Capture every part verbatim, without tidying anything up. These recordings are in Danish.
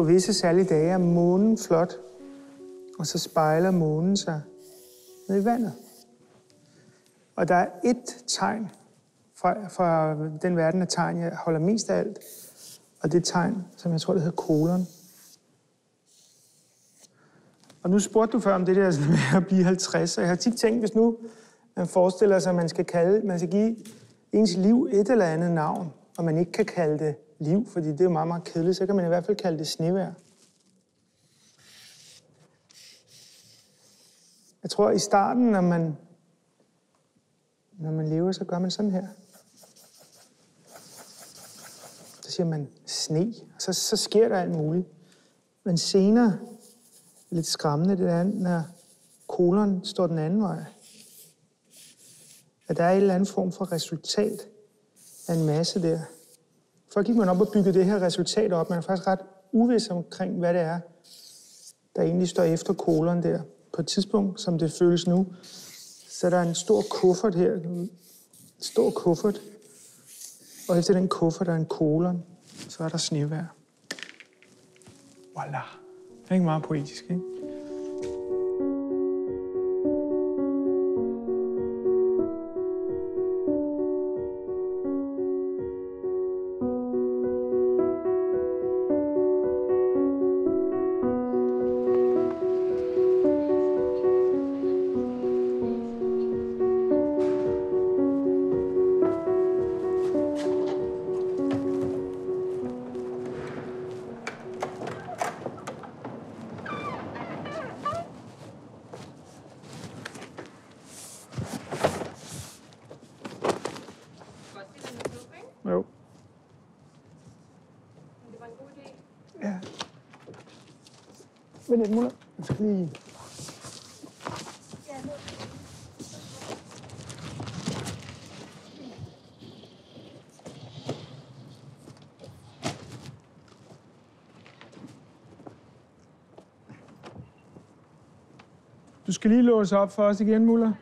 på visse særlige dage er månen flot, og så spejler månen sig ned i vandet. Og der er ét tegn fra, fra den verden af tegn, jeg holder mest af alt, og det tegn, som jeg tror, det hedder kolon. Og nu spurgte du før om det der med at blive halvtreds, og jeg har tit tænkt, hvis nu man forestiller sig, at man skal, kalde, man skal give ens liv et eller andet navn, og man ikke kan kalde det liv, fordi det er jo meget, meget kedeligt, så kan man i hvert fald kalde det snevejr. Jeg tror, at i starten, når man, når man lever, så gør man sådan her. Så siger man sne, og så, så sker der alt muligt. Men senere, lidt skræmmende, det er, når kolon står den anden vej. At der er en eller anden form for resultat af en masse der. For gik man op og byggede det her resultat op, man er faktisk ret uvis omkring, hvad det er, der egentlig står efter kolon der. På et tidspunkt, som det føles nu, så er der en stor kuffert her. En stor kuffert. Og efter den kuffert er en kolon, så er der snevejr. Voilà. Det er ikke meget poetisk, ikke? Jo. Det var en god idé. Ja. Vent lidt, Muller. Jeg skal lige... Ja, Du skal lige låse op for os igen, Muller.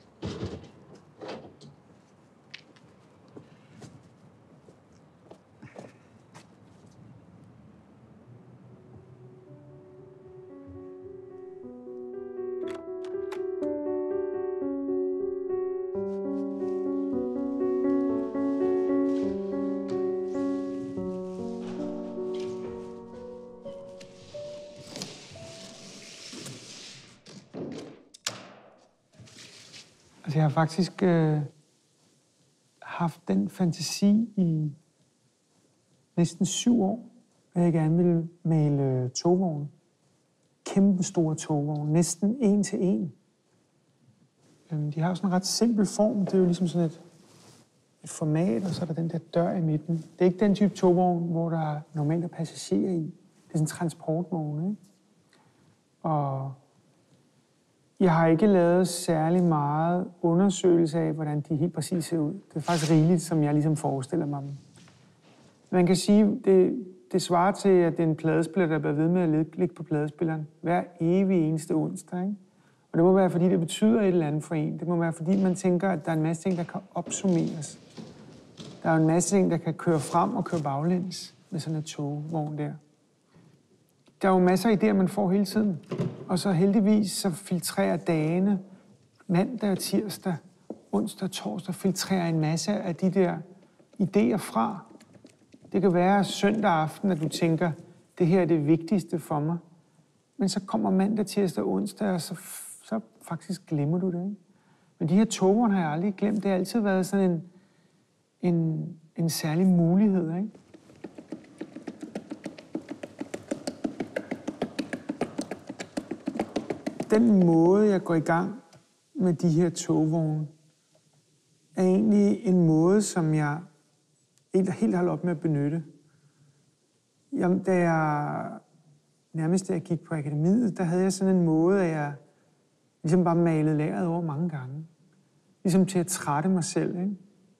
Altså, jeg har faktisk øh, haft den fantasi i næsten syv år, at jeg gerne ville male togvogne. Kæmpe store togvogne, næsten en til en. Øhm, de har jo sådan en ret simpel form. Det er jo ligesom sådan et, et format, og så er der den der dør i midten. Det er ikke den type togvogn, hvor der er normalt er passagerer i. Det er sådan en transportvogn, ikke? Og jeg har ikke lavet særlig meget undersøgelse af, hvordan de helt præcis ser ud. Det er faktisk rigeligt, som jeg ligesom forestiller mig dem. Man kan sige, det, det svarer til, at det er en pladespiller, der bliver ved med at ligge, ligge på pladespilleren hver evig eneste onsdag, ikke? Og det må være, fordi det betyder et eller andet for en. Det må være, fordi man tænker, at der er en masse ting, der kan opsummeres. Der er en masse ting, der kan køre frem og køre baglæns med sådan et togvogn der. Der er jo masser af idéer, man får hele tiden. Og så heldigvis så filtrerer dagene, mandag og tirsdag, onsdag og torsdag, filtrerer en masse af de der idéer fra. Det kan være søndag aften, at du tænker, det her er det vigtigste for mig. Men så kommer mandag, tirsdag og onsdag, og så, så faktisk glemmer du det, ikke? Men de her togvogne har jeg aldrig glemt. Det har altid været sådan en, en, en særlig mulighed, ikke? Den måde, jeg går i gang med de her togvogne, er egentlig en måde, som jeg helt, helt holdt op med at benytte. Jamen, da jeg, nærmest da jeg gik på akademiet, der havde jeg sådan en måde, at jeg ligesom bare malede lærret over mange gange. Ligesom til at trætte mig selv, ikke?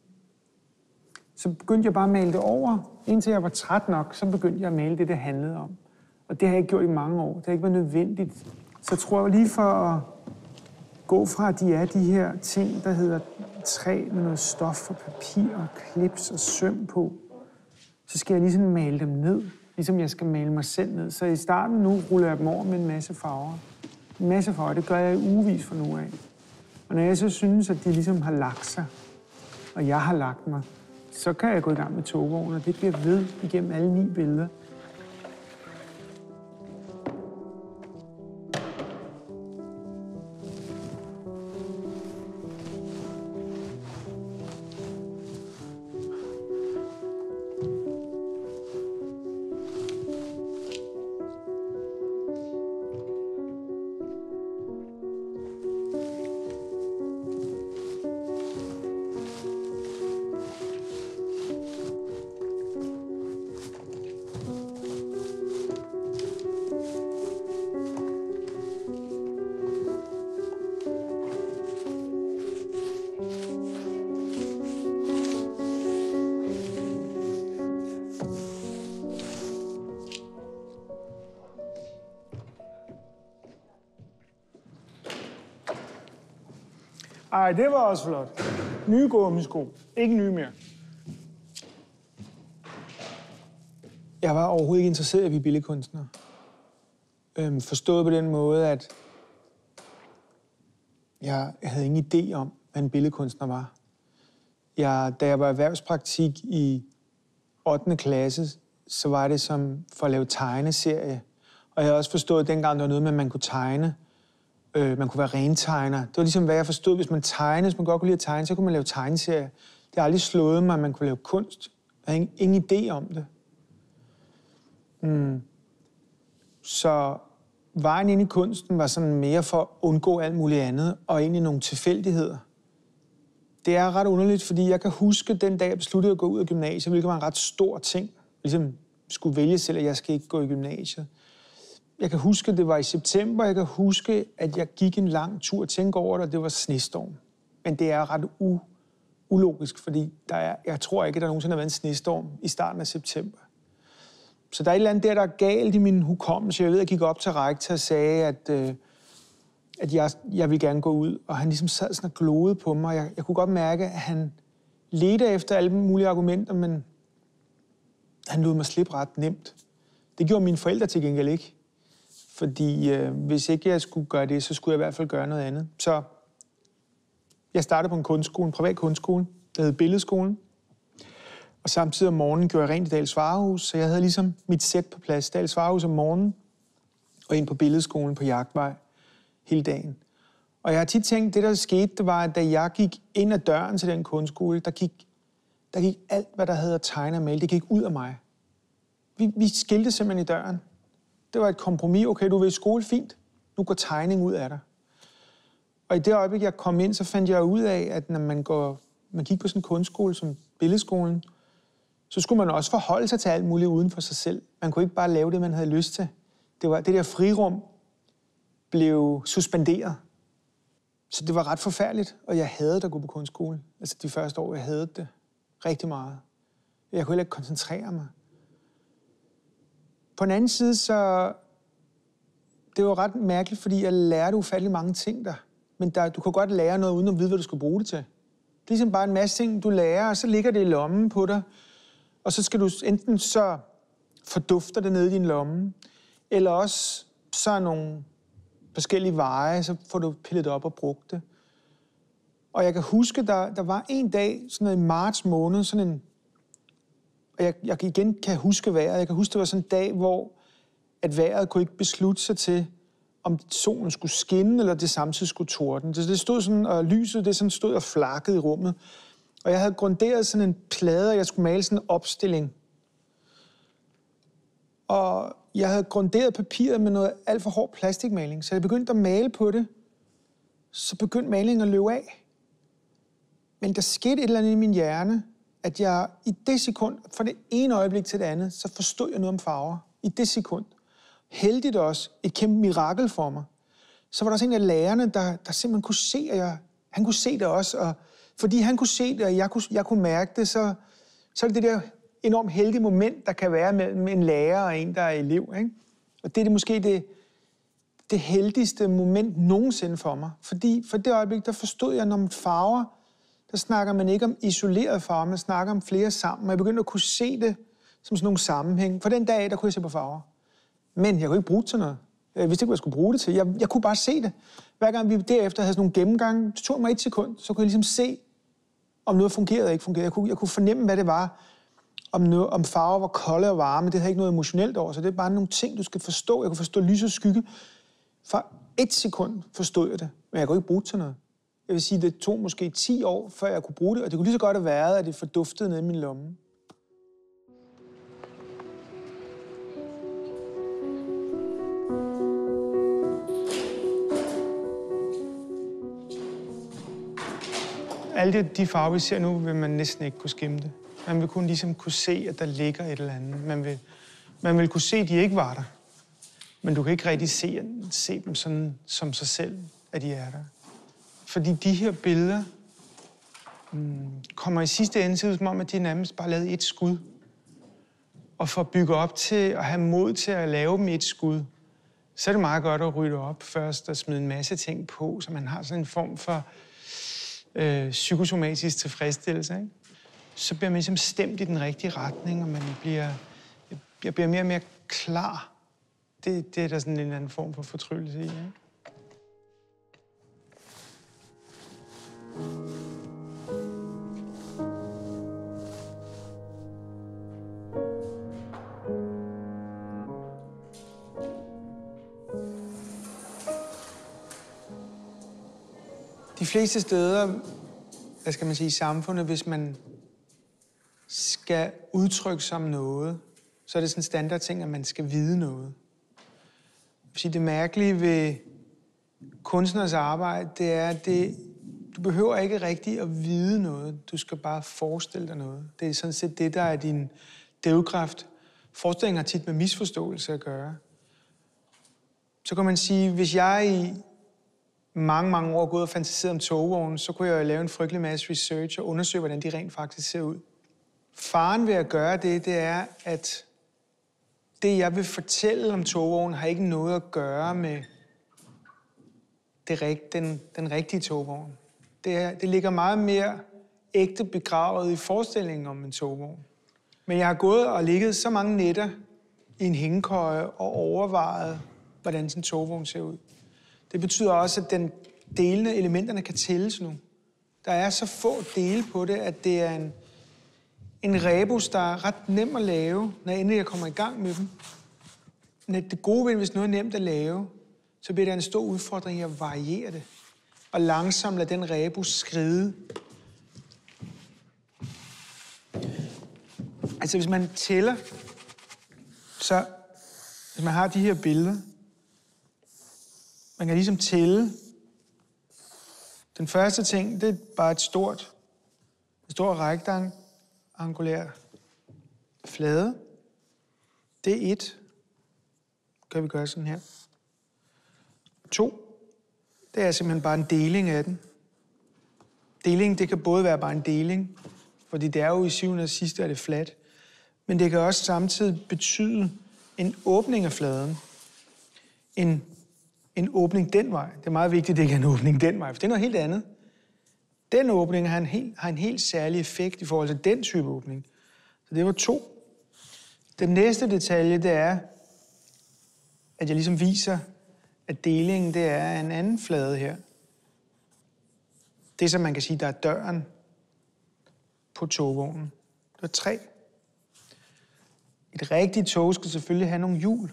Så begyndte jeg bare at male det over. Indtil jeg var træt nok, så begyndte jeg at male det, det handlede om. Og det har jeg ikke gjort i mange år. Det har ikke været nødvendigt. Så jeg tror lige for at gå fra, at de er de her ting, der hedder træ med noget stof og papir og klips og søm på, så skal jeg lige sådan male dem ned. ligesom jeg skal male mig selv ned. Så i starten nu ruller jeg dem over med en masse farver. En masse farver, det gør jeg i ugevis fra nu af. Og når jeg så synes, at de ligesom har lagt sig, og jeg har lagt mig, så kan jeg gå i gang med togvognen, og det bliver ved igennem alle ni billeder. Ej, det var også flot. Nye gummisko. Ikke nye mere. Jeg var overhovedet ikke interesseret i at blive billedkunstner. Øhm, forstået på den måde, at jeg, jeg havde ingen idé om, hvad en billedkunstner var. Jeg, da jeg var erhvervspraktik i ottende klasse, så var det som for at lave tegneserie. Og jeg havde også forstået, at dengang der var noget med, at man kunne tegne. Øh, man kunne være rentegner. Det var ligesom, hvad jeg forstod. Hvis man tegnede, hvis man godt kunne lide at tegne, så kunne man lave tegneserier. Det har aldrig slået mig, at man kunne lave kunst. Jeg havde ingen, ingen idé om det. Mm. Så vejen ind i kunsten var sådan mere for at undgå alt muligt andet, og egentlig nogle tilfældigheder. Det er ret underligt, fordi jeg kan huske den dag, jeg besluttede at gå ud af gymnasiet, hvilket var en ret stor ting. Ligesom skulle vælge selv, at jeg skal ikke gå i gymnasiet. Jeg kan huske, at det var i september. Jeg kan huske, at jeg gik en lang tur og tænkte over det, og det var snestorm. Men det er ret u- ulogisk, fordi der er, jeg tror ikke, at der nogensinde har været en snestorm i starten af september. Så der er et eller andet der, der er galt i min hukommelse. Jeg ved, at jeg gik op til rektor og sagde, at, øh, at jeg, jeg ville gerne gå ud. Og han ligesom sad sådan og glodede på mig. Jeg, jeg kunne godt mærke, at han ledte efter alle mulige argumenter, men han lod mig slippe ret nemt. Det gjorde mine forældre til gengæld ikke. Fordi øh, hvis ikke jeg skulle gøre det, så skulle jeg i hvert fald gøre noget andet. Så jeg startede på en kunstskole, en privat kunstskole, der hed Billedskolen. Og samtidig om morgenen gjorde jeg rent i Dahls Varehus, så jeg havde ligesom mit sæt på plads. Dahls Varehus om morgenen, og ind på Billedskolen på Jagtvej hele dagen. Og jeg har tit tænkt, det der skete, det var, at da jeg gik ind ad døren til den kunstskole, der gik, der gik alt, hvad der hedder tegne og male, det gik ud af mig. Vi, vi skilte simpelthen i døren. Det var et kompromis. Okay, du vil i skole, fint. Nu går tegning ud af dig. Og i det øjeblik, jeg kom ind, så fandt jeg ud af, at når man, går, man gik på sådan en kunstskole som Billedskolen, så skulle man også forholde sig til alt muligt uden for sig selv. Man kunne ikke bare lave det, man havde lyst til. Det, var, det der frirum blev suspenderet. Så det var ret forfærdeligt, og jeg hadede at gå på kunstskole. Altså de første år, jeg hadede det rigtig meget. Jeg kunne heller ikke koncentrere mig. På den anden side, så det var ret mærkeligt, fordi jeg lærte ufattelig mange ting der. Men der, du kan godt lære noget, uden at vide, hvad du skal bruge det til. Det er ligesom bare en masse ting, du lærer, og så ligger det i lommen på dig. Og så skal du enten så fordufter det nede i din lomme, eller også så er nogle forskellige veje, så får du pillet det op og brugt det. Og jeg kan huske, der, der var en dag, sådan noget i marts måned, sådan en... Og jeg, jeg igen kan huske vejret. Jeg kan huske, det var sådan en dag, hvor at vejret kunne ikke beslutte sig til, om solen skulle skinne, eller det samtidig skulle torden. Det, det stod sådan, og lyset det sådan stod og flakkede i rummet. Og jeg havde grunderet sådan en plade, og jeg skulle male sådan en opstilling. Og jeg havde grunderet papiret med noget alt for hård plastikmaling, så jeg begyndte at male på det. Så begyndte malingen at løbe af. Men der skete et eller andet i min hjerne, at jeg i det sekund, fra det ene øjeblik til det andet, så forstod jeg noget om farver. I det sekund. Heldigt også. Et kæmpe mirakel for mig. Så var der også en af lærerne, der, der simpelthen kunne se, at jeg, han kunne se det også. Og fordi han kunne se det, og jeg kunne, jeg kunne mærke det, så, så er det det der enormt heldige moment, der kan være mellem en lærer og en, der er elev. Ikke? Og det er det måske det, det heldigste moment nogensinde for mig. Fordi for det øjeblik, der forstod jeg, når man farver, der snakker man ikke om isolerede farver, man snakker om flere sammen. Og jeg begyndte at kunne se det som sådan nogle sammenhæng. For den dag, der kunne jeg se på farver. Men jeg kunne ikke bruge det til noget. Jeg vidste ikke, hvad jeg skulle bruge det til. Jeg, jeg kunne bare se det. Hver gang vi derefter havde sådan nogle gennemgange, det tog mig et sekund, så kunne jeg ligesom se, om noget fungerede eller ikke fungerede. Jeg kunne, jeg kunne fornemme, hvad det var, om, noget, om farver var kolde og varme. Det havde ikke noget emotionelt over, så det er bare nogle ting, du skal forstå. Jeg kunne forstå lys og skygge. For et sekund forstod jeg det, men jeg kunne ikke bruge det til noget. Jeg vil sige, det tog måske ti år, før jeg kunne bruge det, og det kunne lige så godt have været, at det forduftede nede i min lomme. Alle de farver, vi ser nu, vil man næsten ikke kunne skimme det. Man vil kun ligesom kunne se, at der ligger et eller andet. Man vil, man vil kunne se, at de ikke var der. Men du kan ikke rigtig se, se dem sådan som sig selv, at de er der. Fordi de her billeder mm, kommer i sidste ende til, som om, at de nærmest bare lavet et skud. Og for at bygge op til at have mod til at lave dem et skud, så er det meget godt at rydde op først og smide en masse ting på, så man har sådan en form for øh, psykosomatisk tilfredsstillelse. Ikke? Så bliver man ligesom stemt i den rigtige retning, og man bliver, jeg bliver mere og mere klar. Det, det er der sådan en eller anden form for fortryllelse i. Ikke? De fleste steder, hvad skal man sige, i samfundet, hvis man skal udtrykke sig om noget, så er det sådan en standardting, at man skal vide noget. Det mærkelige ved kunstners arbejde, det er, at det, du behøver ikke rigtig at vide noget. Du skal bare forestille dig noget. Det er sådan set det, der er din drivkraft. Forestillingen har tit med misforståelse at gøre. Så kan man sige, hvis jeg i mange, mange år gået og fantaseret om togvogne, så kunne jeg jo lave en frygtelig masse research og undersøge, hvordan de rent faktisk ser ud. Faren ved at gøre det, det er, at det, jeg vil fortælle om togvognen, har ikke noget at gøre med det, den, den rigtige togvogn. Det, er, det ligger meget mere ægte begravet i forestillingen om en togvogn. Men jeg har gået og ligget så mange nætter i en hængekøje og overvejet, hvordan sådan en togvogn ser ud. Det betyder også, at den delene elementerne kan tælles nu. Der er så få dele på det, at det er en, en rebus, der er ret nem at lave, når endelig jeg kommer i gang med dem. Men det gode ved, hvis noget er nemt at lave, så bliver det en stor udfordring at variere det. Og langsomt lade den rebus skride. Altså hvis man tæller, så hvis man har de her billeder, man kan ligesom tælle. Den første ting, det er bare et stort, et stort rektangulær flade. Det er et. Kan vi gøre sådan her. To. Det er simpelthen bare en deling af den. Deling, det kan både være bare en deling, fordi det er jo i syvende og sidste, er det fladt. Men det kan også samtidig betyde en åbning af fladen. En En åbning den vej. Det er meget vigtigt, at det ikke er en åbning den vej, for det er noget helt andet. Den åbning har en, helt, har en helt særlig effekt i forhold til den type åbning. Så det var to. Den næste detalje, det er, at jeg ligesom viser, at delingen, det er en anden flade her. Det, som man kan sige, der er døren på togvognen. Det er tre. Et rigtigt tog skal selvfølgelig have nogle hjul.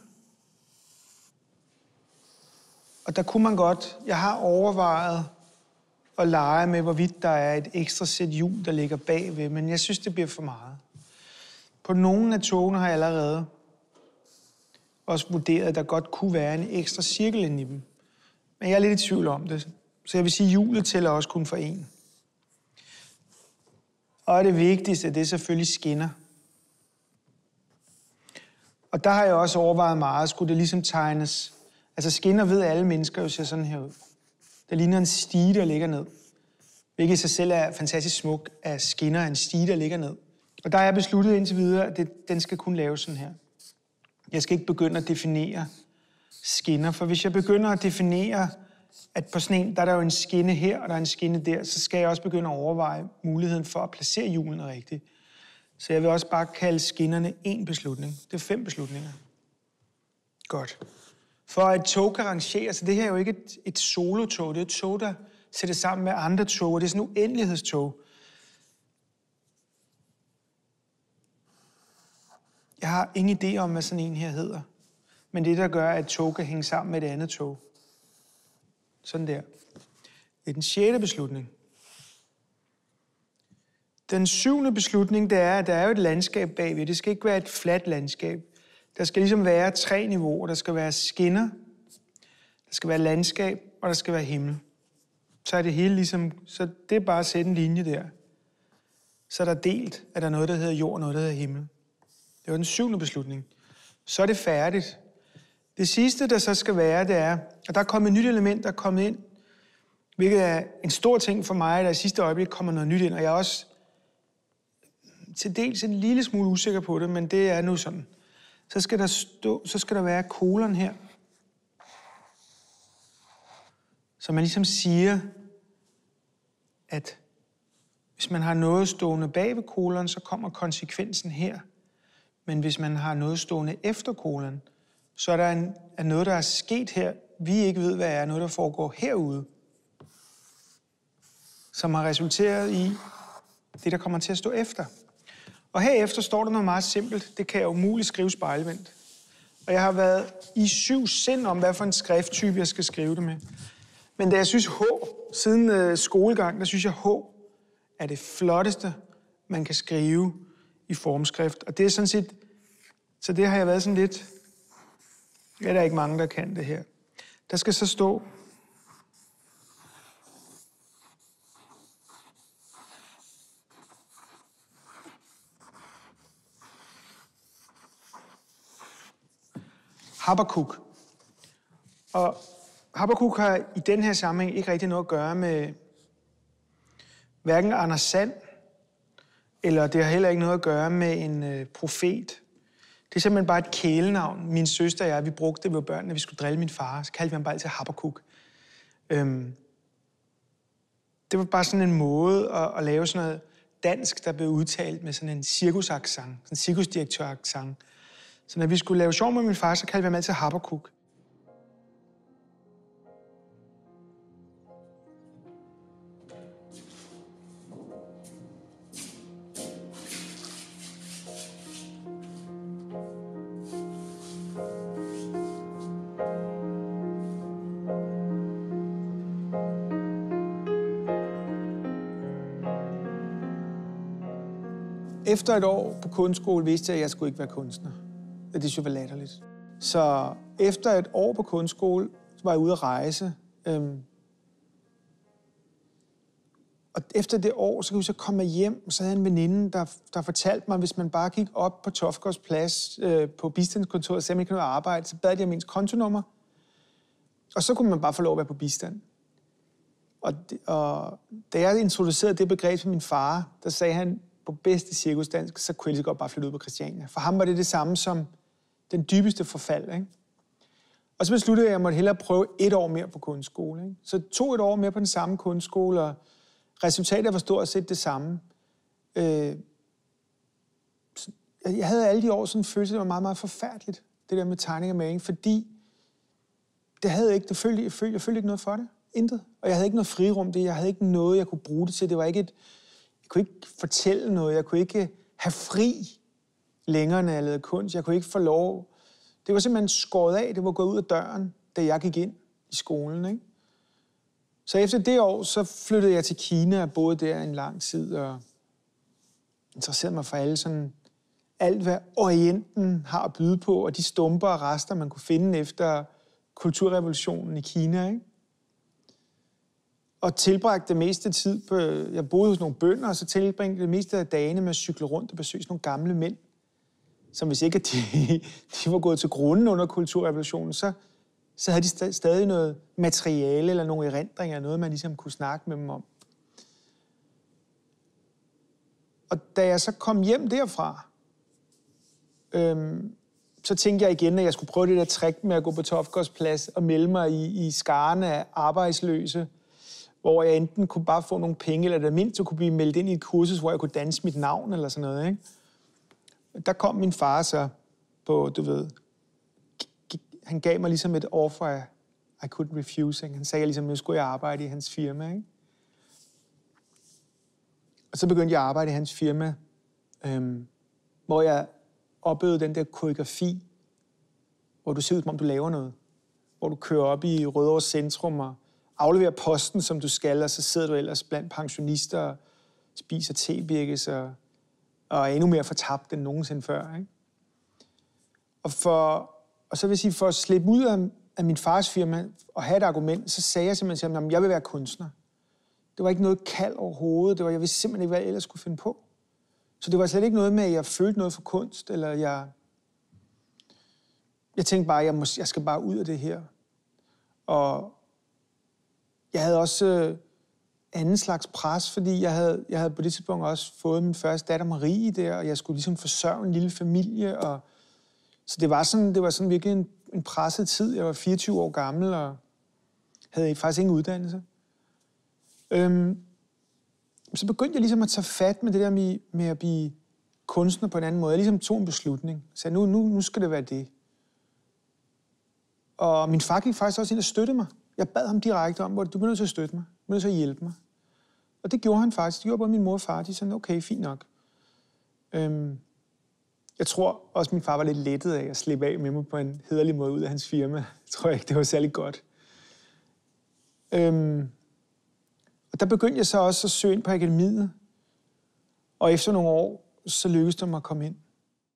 Og der kunne man godt, jeg har overvejet at lege med, hvorvidt der er et ekstra sæt hjul, der ligger bagved, men jeg synes, det bliver for meget. På nogle af togene har jeg allerede også vurderet, at der godt kunne være en ekstra cirkel inde i dem. Men jeg er lidt i tvivl om det. Så jeg vil sige, at hjulet tæller også kun for en. Og det vigtigste, det er selvfølgelig skinner. Og der har jeg også overvejet meget, skulle det ligesom tegnes. Altså skinner ved alle mennesker jo ser sådan her ud. Der ligner en stige, der ligger ned. Hvilket i sig selv er fantastisk smuk, at skinner er en stige, der ligger ned. Og der har jeg besluttet indtil videre, at det, den skal kun laves sådan her. Jeg skal ikke begynde at definere skinner, for hvis jeg begynder at definere, at på sådan en, der er der jo en skinne her, og der er en skinne der, så skal jeg også begynde at overveje muligheden for at placere hjulene rigtigt. Så jeg vil også bare kalde skinnerne én beslutning. Det er fem beslutninger. Godt. For at et tog kan rangere, så det her er jo ikke et, et solotog, det er et tog, der sættes sammen med andre tog, og det er sådan en uendelighedstog. Jeg har ingen idé om, hvad sådan en her hedder. Men det, der gør, at et tog kan hænge sammen med et andet tog. Sådan der. Det er den sjette beslutning. Den syvende beslutning, det er, at der er jo et landskab bagved. Det skal ikke være et fladt landskab. Der skal ligesom være tre niveauer. Der skal være skinner, der skal være landskab, og der skal være himmel. Så er det hele ligesom... Så det er bare at sætte en linje der. Så er der delt, at der er noget, der hedder jord, og noget, der hedder himmel. Det var den syvende beslutning. Så er det færdigt. Det sidste, der så skal være, det er, at der er kommet et nyt element, der er kommet ind, hvilket er en stor ting for mig, der i sidste øjeblik kommer noget nyt ind, og jeg er også til dels en lille smule usikker på det, men det er nu sådan. Så skal der, stå, så skal der være kolon her. Så man ligesom siger, at hvis man har noget stående bag ved kolon, så kommer konsekvensen her. Men hvis man har noget stående efter kolon, så er der en, er noget, der er sket her, vi ikke ved, hvad er, noget, der foregår herude, som har resulteret i det, der kommer til at stå efter. Og herefter står der noget meget simpelt. Det kan jeg umuligt skrive spejlvendt. Og jeg har været i syv sind om, hvad for en skrifttype jeg skal skrive det med. Men da jeg synes H, siden øh, skolegang, der synes jeg H er det flotteste, man kan skrive i formskrift. Og det er sådan set, så det har jeg været sådan lidt, ja, der er ikke mange, der kan det her. Der skal så stå Habakuk. Og Habakuk har i den her sammenhæng ikke rigtig noget at gøre med hverken Anders Sand, eller det har heller ikke noget at gøre med en øh, profet. Det er simpelthen bare et kælenavn. Min søster og jeg, vi brugte det ved børn, når vi skulle drille min far. Så kaldte vi ham bare altid Habakuk. Øhm, det var bare sådan en måde at, at lave sådan noget dansk, der blev udtalt med sådan en cirkusaccent, sådan en cirkusdirektør-accent. Så når vi skulle lave sjov med min far, så kaldte vi ham altid Habakuk. Efter et år på kunstskole vidste jeg, at jeg skulle ikke være kunstner. Det synes jeg var latterligt. Så efter et år på kunstskole, så var jeg ude at rejse. Øhm, og efter det år, så kunne jeg så komme hjem, og så havde jeg en veninde, der, der fortalte mig, at hvis man bare gik op på Toftgårds Plads øh, på bistandskontoret og sagde, at man ikke kunne arbejde, så bad de om ens kontonummer. Og så kunne man bare få lov at være på bistand. Og, og da jeg introducerede det begreb til min far, der sagde han, på bedste cirkusdansk, så kunne jeg lige så godt bare flytte ud på Christiania. For ham var det det samme som den dybeste forfald, ikke? Og så besluttede jeg, at jeg måtte hellere prøve et år mere på kunstskole, ikke? Så jeg tog et år mere på den samme kunstskole, og resultatet var stort set det samme. Øh, jeg havde alle de år sådan en følelse, det var meget, meget forfærdeligt, det der med tegning og maling, fordi det havde ikke, det følte, jeg, følte, jeg følte ikke noget for det. Intet. Og jeg havde ikke noget frirum, det, jeg havde ikke noget, jeg kunne bruge det til. Det var ikke et Jeg kunne ikke fortælle noget. Jeg kunne ikke have fri længere, når jeg lavede kunst. Jeg kunne ikke få lov. Det var simpelthen skåret af. Det var gået ud af døren, da jeg gik ind i skolen, ikke? Så efter det år, så flyttede jeg til Kina og boede der en lang tid og interesserede mig for alle sådan, alt, hvad Orienten har at byde på, og de stumper og rester, man kunne finde efter kulturrevolutionen i Kina, ikke? Og tilbragte det meste tid på... Jeg boede hos nogle bønder, og så tilbragte det meste af dagene med at cykle rundt og besøge nogle gamle mænd, som hvis ikke de, de var gået til grunden under kulturrevolutionen, så, så havde de stadig noget materiale eller nogle erindringer, noget man ligesom kunne snakke med dem om. Og da jeg så kom hjem derfra, øhm, så tænkte jeg igen, at jeg skulle prøve det der trick med at gå på Toftgårds Plads og melde mig i, i skarne af arbejdsløse, hvor jeg enten kunne bare få nogle penge, eller det mindst kunne blive meldt ind i et kursus, hvor jeg kunne danse mit navn eller sådan noget, ikke? Der kom min far så på, du ved, han gav mig ligesom et offer, I couldn't refuse. Ikke? Han sagde ligesom, at nu skulle jeg arbejde i hans firma. Ikke? Og så begyndte jeg at arbejde i hans firma, øhm, hvor jeg oplevede den der koreografi, hvor du ser ud, som om du laver noget. Hvor du kører op i Rødovre Centrum og afleverer posten, som du skal, og så sidder du ellers blandt pensionister og spiser tebirkes og, og er endnu mere fortabt end nogensinde før. Ikke? Og, for, og så vil jeg sige, for at slippe ud af, af min fars firma og have et argument, så sagde jeg simpelthen til ham, at jeg vil være kunstner. Det var ikke noget kald overhovedet. Det var, jeg vidste simpelthen ikke, hvad jeg ellers skulle finde på. Så det var slet ikke noget med, at jeg følte noget for kunst, eller jeg... Jeg tænkte bare, at jeg, må, jeg skal bare ud af det her. Og jeg havde også øh, anden slags pres, fordi jeg havde, jeg havde på det tidspunkt også fået min første datter Marie der, og jeg skulle ligesom forsørge en lille familie. Og, så det var sådan, det var sådan virkelig en, en presset tid. Jeg var fireogtyve år gammel og havde faktisk ingen uddannelse. Øhm, så begyndte jeg ligesom at tage fat med det der med, med at blive kunstner på en anden måde. Jeg ligesom tog en beslutning. Så nu, nu, nu skal det være det. Og min far gik faktisk også ind og støtte mig. Jeg bad ham direkte om, at du bliver nødt til at støtte mig. Du bliver nødt til at hjælpe mig. Og det gjorde han faktisk. Det gjorde både min mor og far. De sagde, okay, fint nok. Øhm, jeg tror også, min far var lidt lettet af at slippe af med mig på en hederlig måde ud af hans firma. Jeg tror ikke, det var særlig godt. Øhm, og der begyndte jeg så også at søge ind på akademiet. Og efter nogle år, så lykkedes det mig at komme ind.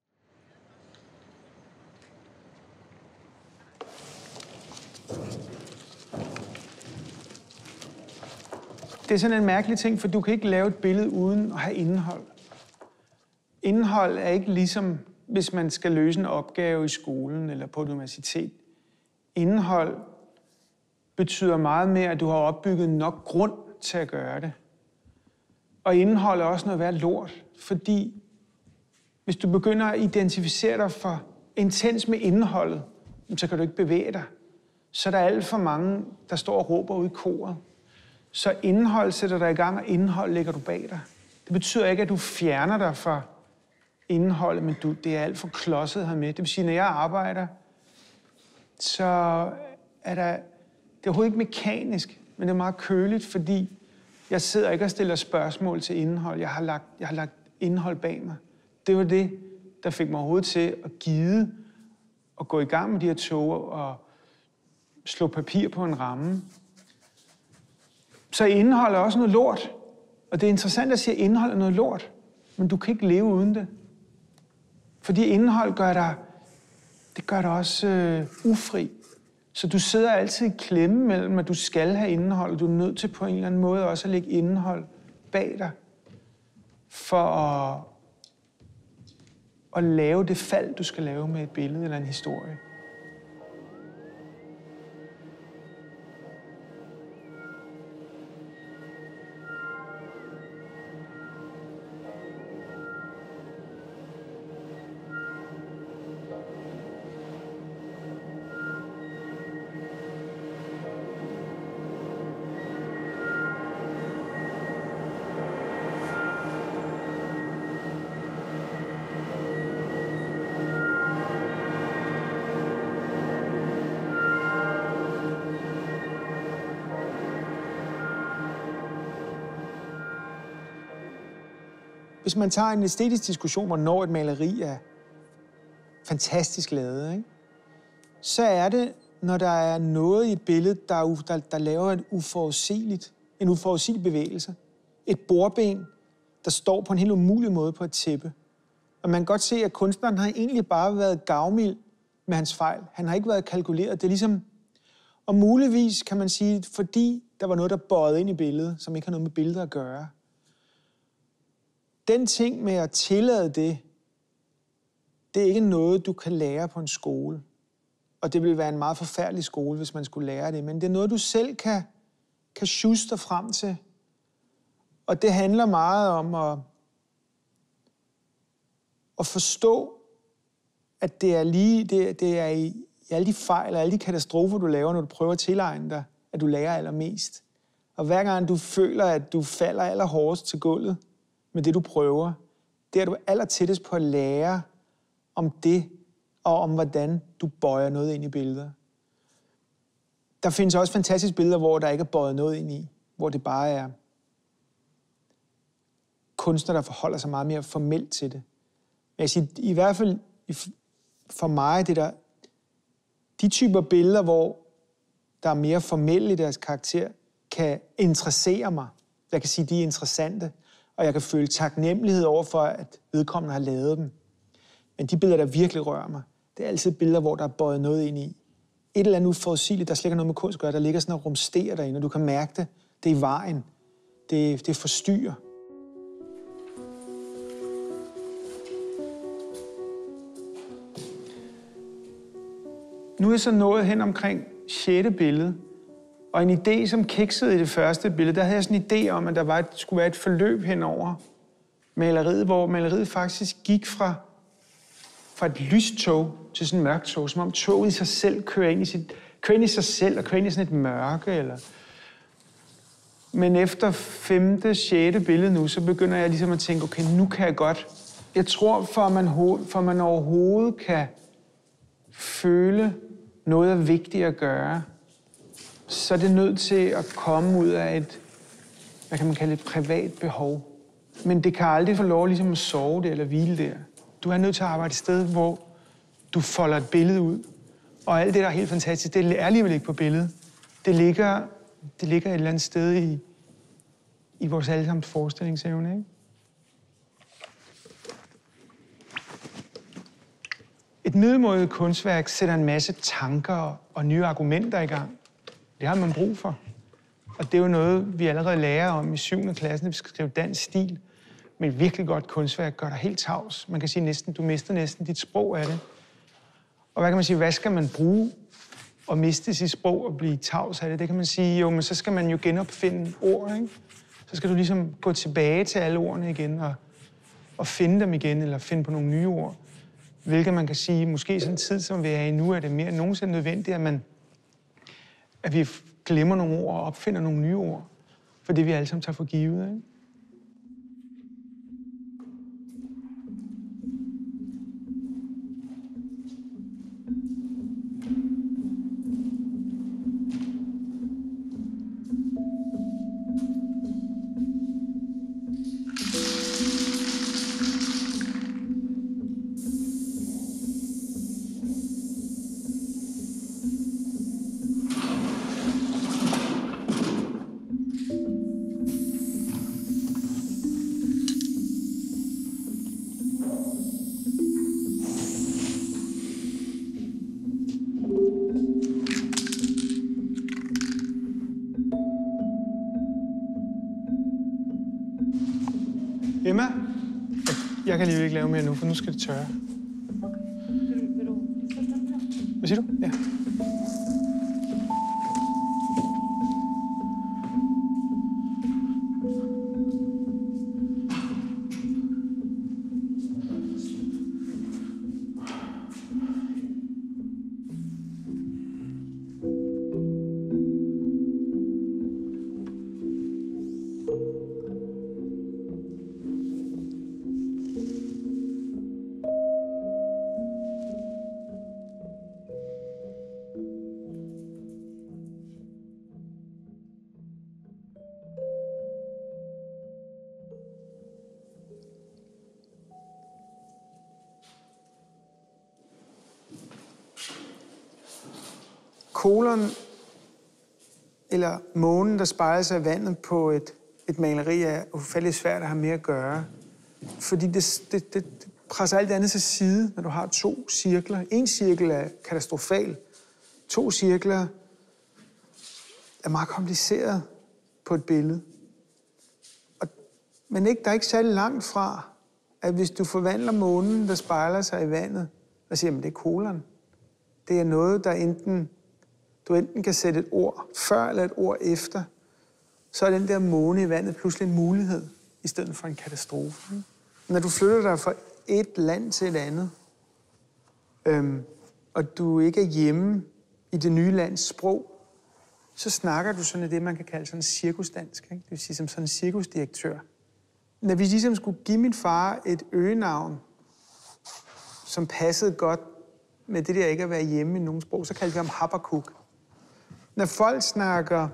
Det er sådan en mærkelig ting, for du kan ikke lave et billede uden at have indhold. Indhold er ikke ligesom, hvis man skal løse en opgave i skolen eller på et universitet. Indhold betyder meget mere, at du har opbygget nok grund til at gøre det. Og indhold er også noget værd lort, fordi hvis du begynder at identificere dig for intens med indholdet, så kan du ikke bevæge dig. Så er der alt for mange, der står og råber ud i koret. Så indhold sætter dig i gang, og indhold lægger du bag dig. Det betyder ikke, at du fjerner dig fra indholdet, men du, det er alt for klodset her med. Det vil sige, når jeg arbejder, så er der, det er overhovedet ikke mekanisk, men det er meget køligt, fordi jeg sidder ikke og stiller spørgsmål til indhold. Jeg har lagt, jeg har lagt indhold bag mig. Det var det, der fik mig overhovedet til at gide og gå i gang med de her tog og slå papir på en ramme. Så indhold er også noget lort. Og det er interessant at sige, at indhold er noget lort. Men du kan ikke leve uden det. Fordi indhold gør dig, det gør dig også øh, ufri. Så du sidder altid i klemme mellem, at du skal have indhold, og du er nødt til på en eller anden måde også at lægge indhold bag dig. For at, at lave det fald, du skal lave med et billede eller en historie. Hvis man tager en æstetisk diskussion, hvornår et maleri er fantastisk lavet, ikke? Så er det, når der er noget i et billede, der, der, der laver en uforudsigeligt, en uforudsigelig bevægelse. Et bordben, der står på en helt umulig måde på et tæppe. Og man kan godt se, at kunstneren har egentlig bare været gavmild med hans fejl. Han har ikke været kalkuleret. Det er ligesom... Og muligvis kan man sige, fordi der var noget, der bøjede ind i billedet, som ikke har noget med billedet at gøre. Den ting med at tillade det, det er ikke noget, du kan lære på en skole. Og det ville være en meget forfærdelig skole, hvis man skulle lære det. Men det er noget, du selv kan, kan sjuste dig frem til. Og det handler meget om at, at forstå, at det er, lige, det, det er i, i alle de fejl og alle de katastrofer, du laver, når du prøver at tilegne dig, at du lærer allermest. Og hver gang du føler, at du falder allerhårdest til gulvet med det, du prøver, der er du aller tættest på at lære om det, og om hvordan du bøjer noget ind i billeder. Der findes også fantastiske billeder, hvor der ikke er bøjet noget ind i, hvor det bare er kunstner, der forholder sig meget mere formelt til det. Men jeg siger, i hvert fald for mig, det der, de typer billeder, hvor der er mere formelle i deres karakter, kan interessere mig. Jeg kan sige, de er interessante, og jeg kan føle taknemmelighed over for, at vedkommende har lavet dem. Men de billeder, der virkelig rører mig, det er altid billeder, hvor der er bøjet noget ind i. Et eller andet uforudsigeligt, der slet ikke noget med kunst at gøre, der ligger sådan og rumsterer derinde, og du kan mærke det. Det er i vejen. Det, det forstyrrer. Nu er jeg så nået hen omkring sjette billede, og en idé, som kiksede i det første billede, der havde jeg sådan en idé om, at der var et, skulle være et forløb henover maleriet, hvor maleriet faktisk gik fra, fra et lyst tog til sådan et mørkt tog, som om toget i sig selv kører ind i, sit, kører ind i sig selv og kører ind i sådan et mørke. Eller... Men efter femte, sjette billede nu, så begynder jeg ligesom at tænke, okay, nu kan jeg godt. Jeg tror, for man, for man overhovedet kan føle noget er vigtigt at gøre, så er det nødt til at komme ud af et, hvad kan man kalde et privat behov. Men det kan aldrig få lov ligesom at sove der eller hvile der. Du er nødt til at arbejde et sted, hvor du folder et billede ud. Og alt det, der er helt fantastisk, det er alligevel ikke på billedet. Det ligger, det ligger et eller andet sted i, i vores allesammens forestillingsevne, ikke? Et middelmådigt kunstværk sætter en masse tanker og nye argumenter i gang. Det har man brug for. Og det er jo noget, vi allerede lærer om i syvende klasse, når vi skal skrive dansk stil. Men et virkelig godt kunstværk gør dig helt tavs. Man kan sige næsten, du mister næsten dit sprog af det. Og hvad kan man sige, hvad skal man bruge at miste sit sprog og blive tavs af det? Det kan man sige, jo, men så skal man jo genopfinde ord, ikke? Så skal du ligesom gå tilbage til alle ordene igen og, og finde dem igen, eller finde på nogle nye ord. Hvilket man kan sige, måske i sådan en tid, som vi er i nu, er det mere end nogensinde nødvendigt, at, man, at vi glemmer nogle ord og opfinder nogle nye ord. For det vi alle sammen tager for givet, ikke? Emma, jeg kan lige ikke lave mere nu, for nu skal det tørre. Okay. Vil, vil du sætte den her? Hvad siger du? Ja. Kolon, eller månen, der spejler sig i vandet på et, et maleri, er ufattelig svært at have mere at gøre. Fordi det, det, det presser alt det andet til side, når du har to cirkler. En cirkel er katastrofal. To cirkler er meget kompliceret på et billede. Og, men ikke, der er ikke særlig langt fra, at hvis du forvandler månen, der spejler sig i vandet, og siger, at det er kolon. Det er noget, der enten... Du enten kan sætte et ord før eller et ord efter, så er den der måne i vandet pludselig en mulighed, i stedet for en katastrofe. Når du flytter dig fra et land til et andet, øhm, og du ikke er hjemme i det nye lands sprog, så snakker du sådan af det, man kan kalde sådan cirkusdansk. Ikke? Det vil sige som sådan en cirkusdirektør. Når vi ligesom skulle give min far et øgenavn, som passede godt med det der ikke at være hjemme i nogen sprog, så kaldte vi ham Habakuk. Når folk snakker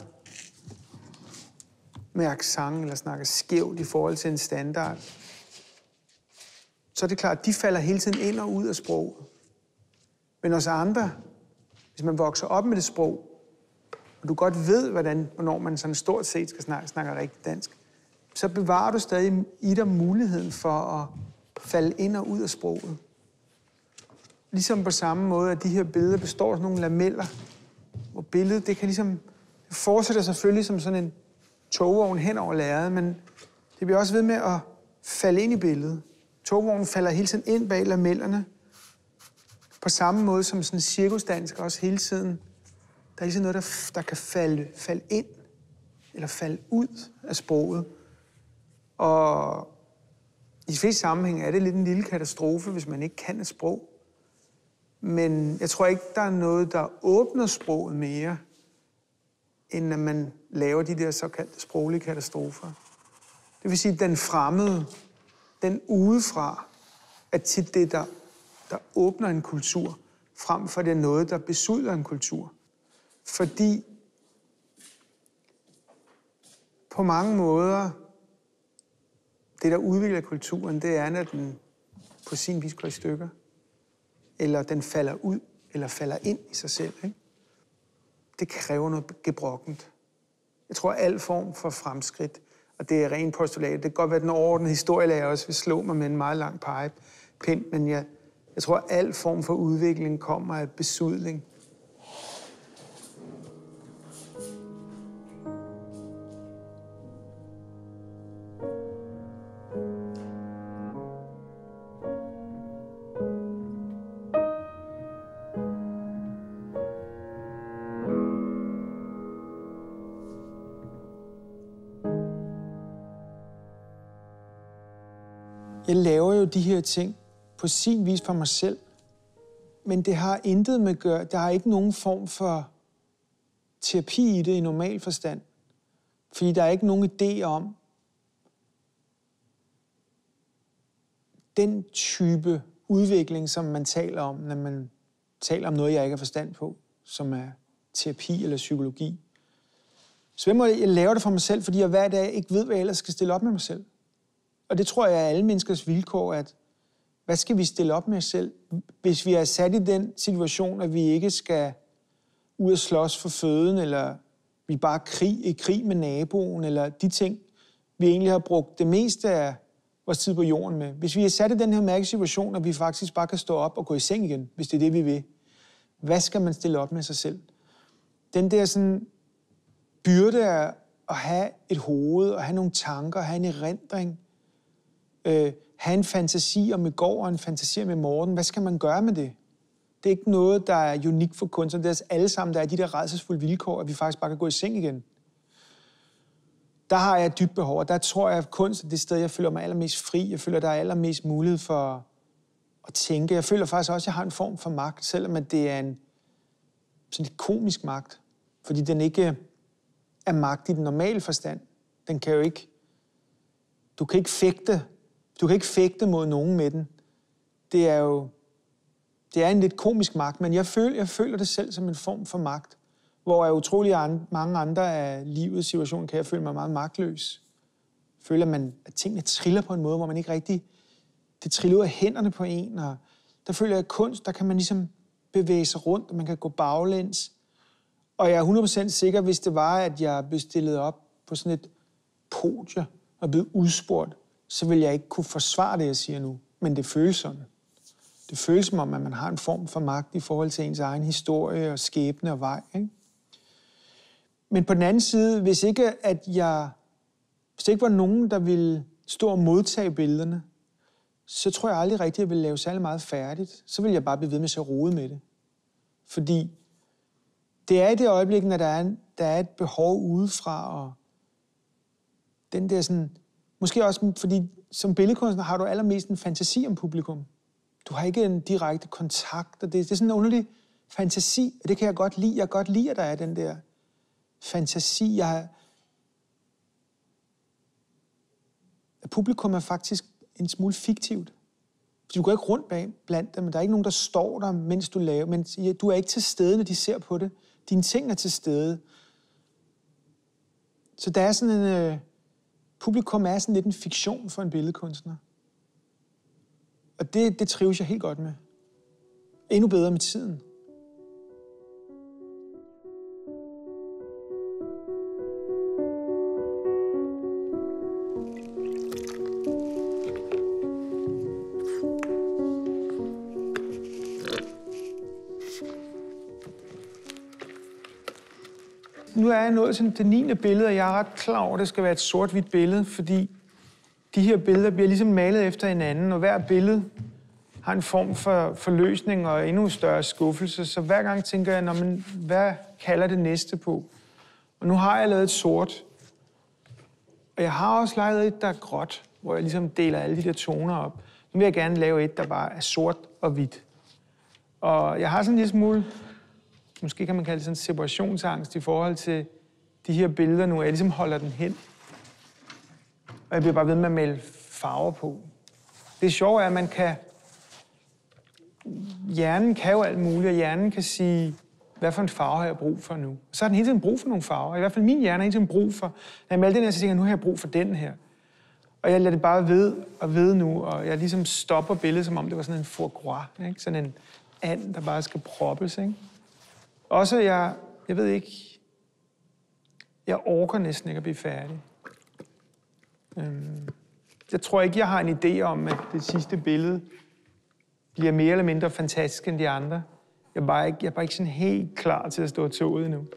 med accent eller snakker skævt i forhold til en standard, så er det klart, at de falder hele tiden ind og ud af sproget. Men os andre, hvis man vokser op med det sprog, og du godt ved, hvordan, hvornår man sådan stort set skal snakke, snakke rigtig dansk, så bevarer du stadig i dig muligheden for at falde ind og ud af sproget. Ligesom på samme måde, at de her billeder består af nogle lameller, hvor billedet, det kan ligesom, det fortsætter selvfølgelig som sådan en togvogn hen over lærredet, men det bliver også ved med at falde ind i billedet. Togvognen falder hele tiden ind bag lamellerne, på samme måde som sådan en cirkusdansk også hele tiden. Der er ligesom noget, der, der kan falde, falde ind, eller falde ud af sproget. Og i de fleste sammenhænge er det lidt en lille katastrofe, hvis man ikke kan et sprog. Men jeg tror ikke, der er noget, der åbner sproget mere, end når man laver de der såkaldte sproglige katastrofer. Det vil sige, at den fremmede, den udefra, er tit det, der, der åbner en kultur, frem for det er noget, der besudler en kultur. Fordi på mange måder, det, der udvikler kulturen, det er, når den på sin vis går i stykker. Eller den falder ud, eller falder ind i sig selv. Ikke? Det kræver noget gebrokkent. Jeg tror, al form for fremskridt, og det er rent postulat. Det kan godt være, at den overordnede historielærer også vil slå mig med en meget lang pegepind, men jeg, jeg tror, at al form for udvikling kommer af besudling. Jeg laver jo de her ting på sin vis for mig selv, men det har intet med at gøre. Der er ikke nogen form for terapi i det i normal forstand, fordi der er ikke nogen idé om den type udvikling, som man taler om, når man taler om noget, jeg ikke har forstand på, som er terapi eller psykologi. Så jeg, må, jeg laver det for mig selv, fordi jeg hver dag ikke ved, hvad jeg ellers skal stille op med mig selv. Og det tror jeg er alle menneskers vilkår, at hvad skal vi stille op med os selv, hvis vi er sat i den situation, at vi ikke skal ud og slås for føden, eller vi er bare krig, i krig med naboen, eller de ting, vi egentlig har brugt det meste af vores tid på jorden med. Hvis vi er sat i den her mærkesituation, at vi faktisk bare kan stå op og gå i seng igen, hvis det er det, vi vil, hvad skal man stille op med sig selv? Den der sådan byrde af at have et hoved, og have nogle tanker, have en erindring, øh, have en fantasi om i går og en fantasi om i morgen. Hvad skal man gøre med det? Det er ikke noget, der er unikt for kunstnere. Det er alle sammen, der er de der rædselsfulde vilkår, at vi faktisk bare kan gå i seng igen. Der har jeg et dybt behov, og der tror jeg, at kunst er det sted, jeg føler mig allermest fri. Jeg føler, der er allermest mulighed for at tænke. Jeg føler faktisk også, at jeg har en form for magt, selvom at det er en sådan lidt komisk magt. Fordi den ikke er magt i den normale forstand. Den kan jo ikke... Du kan ikke fægte. Du kan ikke fægte mod nogen med den. Det er jo... Det er en lidt komisk magt, men jeg føler, jeg føler det selv som en form for magt, hvor jeg utrolig andre, mange andre af livets situationer kan jeg føle mig meget magtløs. Jeg føler, at, man, at tingene triller på en måde, hvor man ikke rigtig... Det triller ud af hænderne på en, og der føler jeg, at kunst, der kan man ligesom bevæge sig rundt, og man kan gå baglæns. Og jeg er hundrede procent sikker, hvis det var, at jeg blev stillet op på sådan et podie og blev udspurgt, så ville jeg ikke kunne forsvare det, jeg siger nu. Men det føles sådan. Det føles som om, at man har en form for magt i forhold til ens egen historie og skæbne og vej. Ikke? Men på den anden side, hvis ikke, at jeg, hvis det ikke var nogen, der ville stå og modtage billederne, så tror jeg aldrig rigtigt, at jeg ville lave særlig meget færdigt. Så ville jeg bare blive ved med at rode med det. Fordi det er i det øjeblik, når der er, der er et behov udefra, og den der sådan... Måske også, fordi som billedkunstner har du allermest en fantasi om publikum. Du har ikke en direkte kontakt, og det, det er sådan en underlig fantasi, og det kan jeg godt lide. Jeg kan godt lide, at der er den der fantasi. Jeg, at publikum er faktisk en smule fiktivt. Du går ikke rundt bag blandt dem, men der er ikke nogen, der står der, mens du laver. Men ja, du er ikke til stede, når de ser på det. Dine ting er til stede. Så der er sådan en... Øh, publikum er sådan lidt en fiktion for en billedkunstner. Og det, det trives jeg helt godt med. Endnu bedre med tiden. Nu er jeg nået til det niende billede, og jeg er ret klar over, at det skal være et sort-hvidt billede, fordi de her billeder bliver ligesom malet efter hinanden, og hver billede har en form for forløsning og endnu større skuffelse. Så hver gang tænker jeg, men hvad kalder det næste på? Og nu har jeg lavet et sort, og jeg har også lavet et, der er gråt, hvor jeg ligesom deler alle de der toner op. Nu vil jeg gerne lave et, der bare er sort og hvidt. Og jeg har sådan en lille smule... Måske kan man kalde det sådan en separationsangst i forhold til de her billeder nu. Jeg ligesom holder den hen. Og jeg bliver bare ved med at male farver på. Det sjove er, at man kan... Hjernen kan jo alt muligt, og hjernen kan sige, hvad for en farve har jeg brug for nu? Så har den hele tiden brug for nogle farver. I hvert fald min hjerne har hele tiden brug for... Når jeg maler den her, så tænker jeg, nu har jeg brug for den her. Og jeg lader det bare ved og ved nu, og jeg ligesom stopper billedet, som om det var sådan en foie gras, ikke? Sådan en and, der bare skal proppes, ikke? Også, jeg, jeg ved ikke, jeg orker næsten ikke at blive færdig. Øhm, jeg tror ikke, jeg har en idé om, at det sidste billede bliver mere eller mindre fantastisk end de andre. Jeg er bare ikke, jeg er bare ikke sådan helt klar til at stå toget endnu.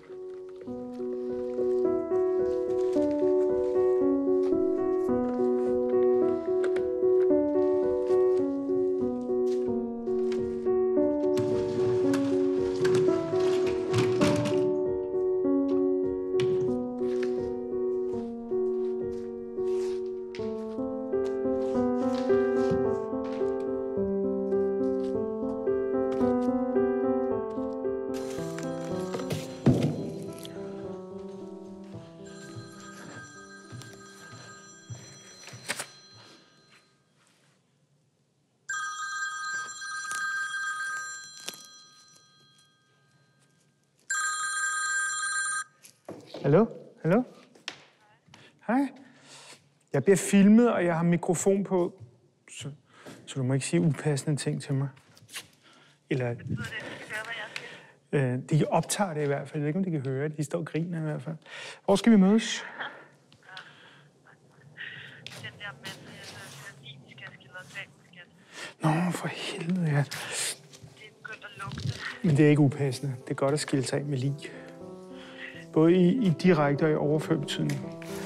Hallo? Hallo? Hej. Jeg bliver filmet, og jeg har mikrofon på, så, så du må ikke sige upassende ting til mig. Eller... Øh, de optager det i hvert fald. Jeg ved ikke, om de kan høre det. De står og griner i hvert fald. Hvor skal vi mødes? Nå, for helvede, ja. Men det er ikke upassende. Det er godt at skille sig af med lig. Både i, i direkte og i overført betydning.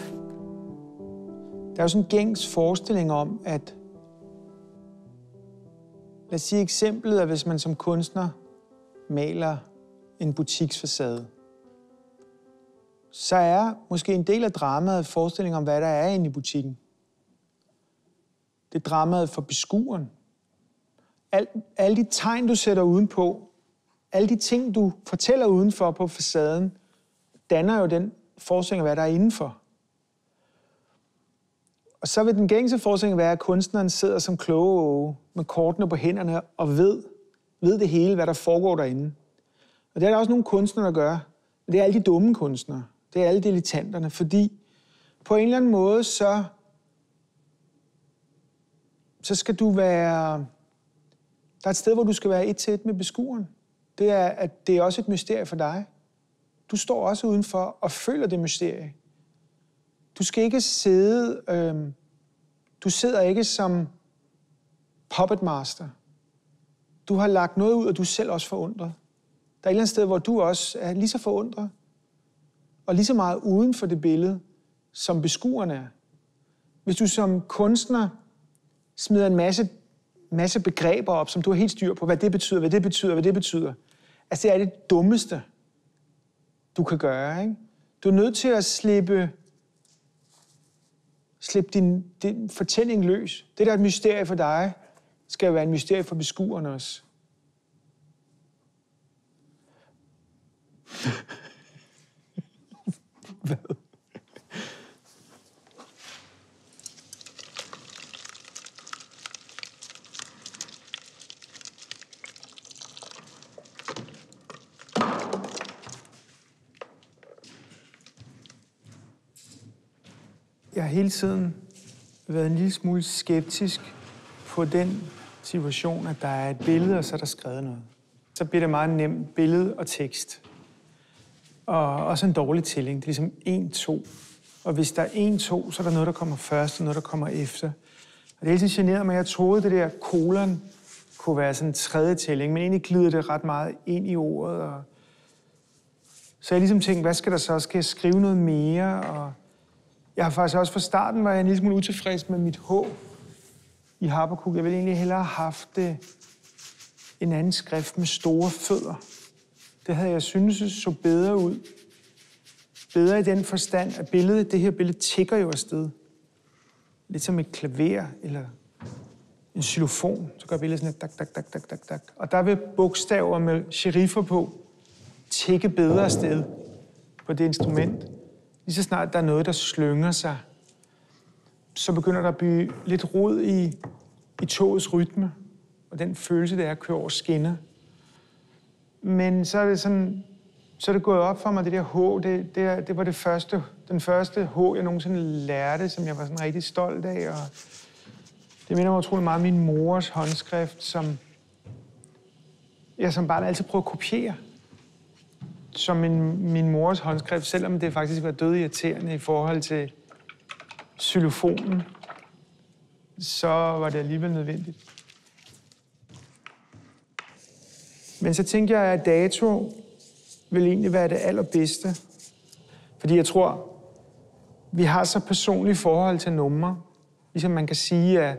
Der er jo sådan en gængs forestilling om, at... Lad os sige eksemplet, at hvis man som kunstner maler en butiksfacade, så er måske en del af dramaet forestilling om, hvad der er inde i butikken. Det er dramaet for beskueren. Al, alle de tegn, du sætter udenpå, alle de ting, du fortæller udenfor på facaden, danner jo den forestilling af, hvad der er indenfor. Og så vil den gængse forestilling være, at kunstneren sidder som kloge med kortene på hænderne og ved, ved det hele, hvad der foregår derinde. Og det er der også nogle kunstnere, der gør. Men det er alle de dumme kunstnere. Det er alle dilettanterne, fordi på en eller anden måde, så, så skal du være... Der er et sted, hvor du skal være et til et med beskueren. Det er, at det er også et mysterie for dig. Du står også udenfor og føler det mysterie. Du skal ikke sidde... Øh, du sidder ikke som puppet master. Du har lagt noget ud, og du er selv også forundret. Der er et eller andet sted, hvor du også er lige så forundret, og lige så meget uden for det billede, som beskueren er. Hvis du som kunstner smider en masse, masse begreber op, som du har helt styr på, hvad det betyder, hvad det betyder, hvad det betyder. Altså, det er det dummeste, du kan gøre, ikke? Du er nødt til at slippe, slippe din, din fortælling løs. Det, der er et mysterie for dig, skal jo være et mysterie for beskueren også. Hvad? Jeg har hele tiden været en lille smule skeptisk på den situation, at der er et billede, og så er der skrevet noget. Så bliver det meget nemt billede og tekst. Og også en dårlig tælling. Det er ligesom en, to. Og hvis der er en, to, så er der noget, der kommer først, og noget, der kommer efter. Og det er hele tiden generet mig. Jeg troede, det der kolon kunne være sådan en tredje tælling, men egentlig glider det ret meget ind i ordet. Og så jeg ligesom tænkte, hvad skal der så? Skal jeg skrive noget mere? Og jeg har faktisk også fra starten, var jeg en lille smule utilfreds med mit H i Habakuk. Jeg ville egentlig hellere have haft det en anden skrift med store fødder. Det havde jeg syntes så bedre ud. Bedre i den forstand, at billedet, det her billede tikker jo afsted. Lidt som et klaver eller en xylofon. Så gør billedet sådan et dak, dak, dak, dak, dak, dak. Og der vil bogstaver med seriffer på tikke bedre afsted på det instrument. Lige så snart der er noget, der slynger sig, så begynder der at blive lidt rod i, i togets rytme, og den følelse, det er at køre over skinner. Men så er det sådan, så er det gået op for mig, det der H, det, det, det var det første, den første H, jeg nogensinde lærte, som jeg var sådan rigtig stolt af. Og det minder mig utrolig meget om min mors håndskrift, som jeg som barn altid prøvede at kopiere. Som min, min mors håndskrift, selvom det faktisk var død irriterende i forhold til xylofonen, så var det alligevel nødvendigt. Men så tænkte jeg, at dato vil egentlig være det allerbedste. Fordi jeg tror, vi har så personlige forhold til numre. Ligesom man kan sige, at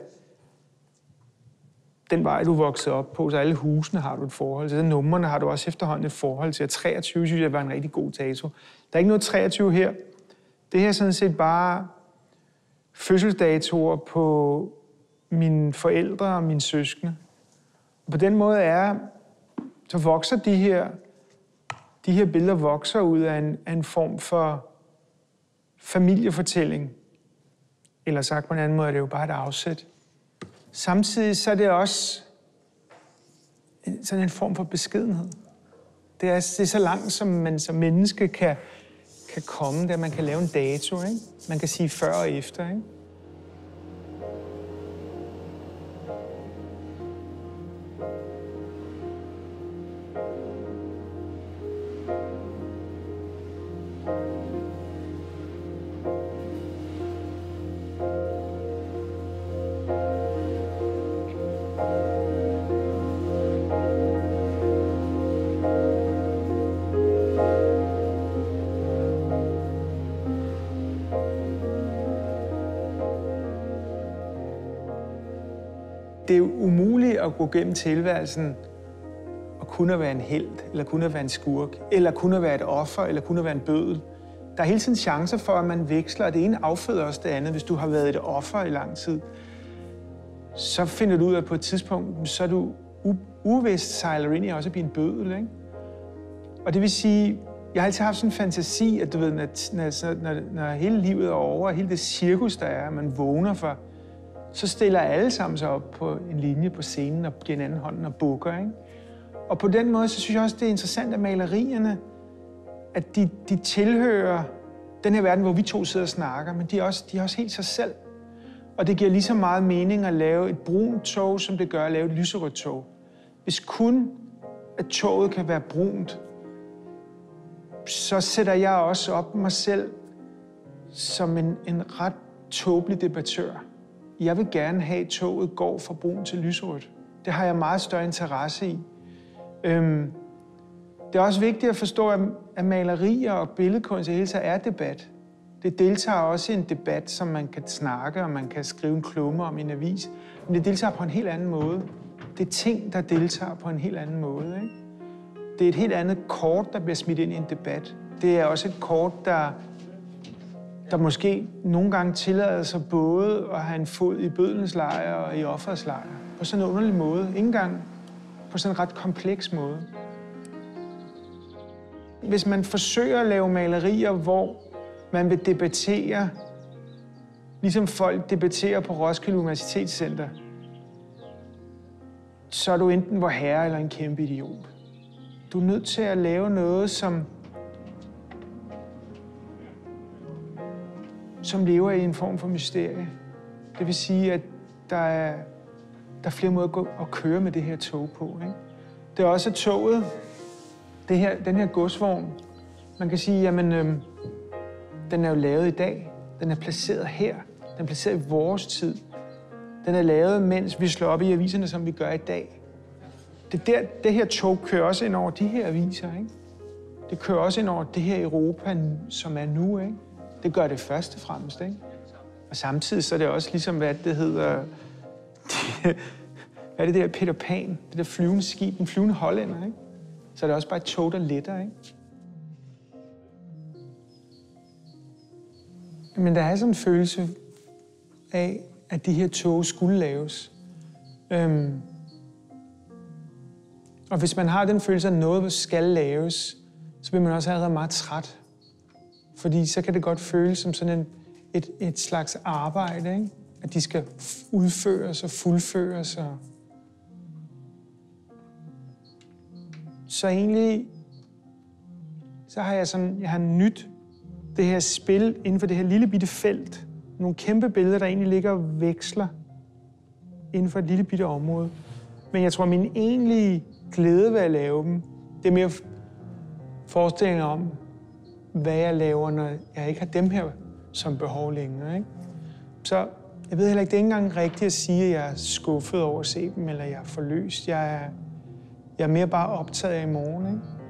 den vej, du voksede op på, så alle husene har du et forhold til. Den numrene har du også efterhånden et forhold til. Og treogtyve synes jeg var en rigtig god dato. Der er ikke noget treogtyve her. Det her er sådan set bare fødselsdatoer på mine forældre og mine søskende. Og på den måde er, så vokser de her, de her billeder vokser ud af en, af en form for familiefortælling. Eller sagt på en anden måde, er det jo bare et afsæt. Samtidig så er det også en, sådan en form for beskedenhed. Det er, det er så langt, som man som menneske kan, kan komme, der man kan lave en dato, ikke? Man kan sige før og efter, ikke? Det er umuligt at gå gennem tilværelsen og kun at være en helt, eller kun at være en skurk, eller kun at være et offer, eller kun at være en bøddel. Der er hele tiden chancer for, at man veksler, og det ene afføder også det andet. Hvis du har været et offer i lang tid, så finder du ud af, at på et tidspunkt, så er du ubevidst sejler ind i også at blive en bøddel, ikke? Og det vil sige, jeg har altid haft sådan en fantasi, at du ved, når, når, når, når hele livet er over, og hele det cirkus, der er, man vågner for, så stiller alle sammen sig op på en linje på scenen og giver hinanden hånden og bukker, ikke? Og på den måde, så synes jeg også, det er interessant, at malerierne, at de, de tilhører den her verden, hvor vi to sidder og snakker, men de er, også, de er også helt sig selv. Og det giver lige så meget mening at lave et brunt tog, som det gør at lave et lyserødt tog. Hvis kun at toget kan være brunt, så sætter jeg også op mig selv som en, en ret tåbelig debattør. Jeg vil gerne have, at toget går fra brun til lyserødt. Det har jeg meget større interesse i. Øhm, det er også vigtigt at forstå, at malerier og billedkunst i hele taget er debat. Det deltager også i en debat, som man kan snakke, og man kan skrive en klumme om i en avis. Men det deltager på en helt anden måde. Det er ting, der deltager på en helt anden måde, ikke? Det er et helt andet kort, der bliver smidt ind i en debat. Det er også et kort, der, der måske nogle gange tillader sig både at have en fod i bødlens lejr og i offerets lejr. På sådan en underlig måde. Ikke engang på sådan en ret kompleks måde. Hvis man forsøger at lave malerier, hvor man vil debattere, ligesom folk debatterer på Roskilde Universitetscenter, så er du enten vor herre eller en kæmpe idiot. Du er nødt til at lave noget, som som lever i en form for mysterie. Det vil sige, at der er, der er flere måder at, gå, at køre med det her tog på. Ikke? Det er også toget, det her, den her godsvogn. Man kan sige, jamen, øhm, den er jo lavet i dag. Den er placeret her. Den er placeret i vores tid. Den er lavet, mens vi slår op i aviserne, som vi gør i dag. Det, der, det her tog kører også ind over de her aviser, ikke? Det kører også ind over det her Europa, som er nu, ikke? Det gør det først og fremmest, ikke? Og samtidig så er det også ligesom, hvad det hedder... hvad er det der Peter Pan? Det der flyvende skib, en flyvende hollænder, ikke? Så er det også bare et tog, der letter, ikke? Men der er sådan en følelse af, at de her tog skulle laves. Øhm. Og hvis man har den følelse, at noget skal laves, så bliver man også allerede meget træt. Fordi så kan det godt føles som sådan en, et, et slags arbejde, ikke? At de skal udføres og fuldføres. Og... Så egentlig så har jeg sådan, jeg har nyt det her spil inden for det her lille bitte felt. Nogle kæmpe billeder, der egentlig ligger og veksler inden for et lille bitte område. Men jeg tror, at min egentlige glæde ved at lave dem, det er mere forestillinger om, hvad jeg laver, når jeg ikke har dem her som behov længere. Ikke? Så jeg ved heller ikke, det er ikke engang rigtigt at sige, at jeg er skuffet over at se dem, eller jeg er forløst. Jeg er, jeg er mere bare optaget af i morgen. Ikke?